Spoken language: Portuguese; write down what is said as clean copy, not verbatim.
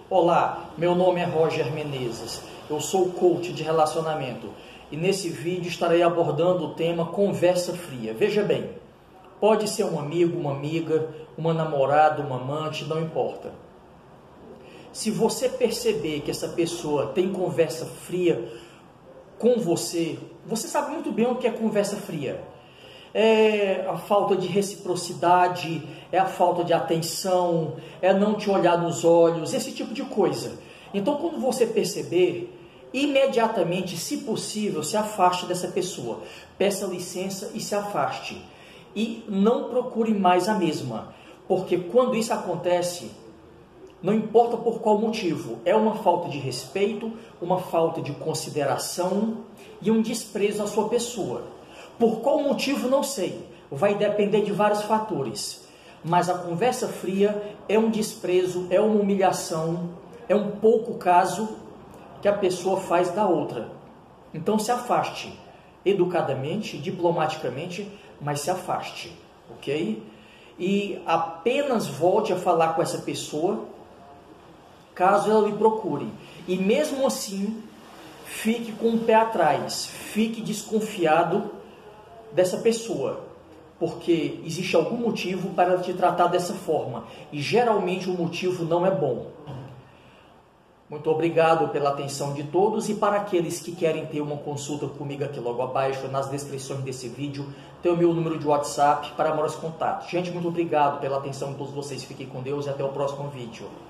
Olá, meu nome é Roger Menezes, eu sou coach de relacionamento e nesse vídeo estarei abordando o tema conversa fria. Veja bem, pode ser um amigo, uma amiga, uma namorada, uma amante, não importa. Se você perceber que essa pessoa tem conversa fria com você, você sabe muito bem o que é conversa fria. É a falta de reciprocidade, é a falta de atenção, é não te olhar nos olhos, esse tipo de coisa. Então, quando você perceber, imediatamente, se possível, se afaste dessa pessoa. Peça licença e se afaste. E não procure mais a mesma, porque quando isso acontece, não importa por qual motivo, é uma falta de respeito, uma falta de consideração e um desprezo à sua pessoa. Por qual motivo, não sei. Vai depender de vários fatores. Mas a conversa fria é um desprezo, é uma humilhação, é um pouco caso que a pessoa faz da outra. Então se afaste. Educadamente, diplomaticamente, mas se afaste. Ok? E apenas volte a falar com essa pessoa caso ela lhe procure. E mesmo assim, fique com o pé atrás. Fique desconfiado dessa pessoa, porque existe algum motivo para ela te tratar dessa forma, e geralmente o motivo não é bom. Muito obrigado pela atenção de todos, e para aqueles que querem ter uma consulta comigo aqui logo abaixo, nas descrições desse vídeo, tem o meu número de WhatsApp para maiores contatos. Gente, muito obrigado pela atenção de todos vocês, fiquem com Deus e até o próximo vídeo.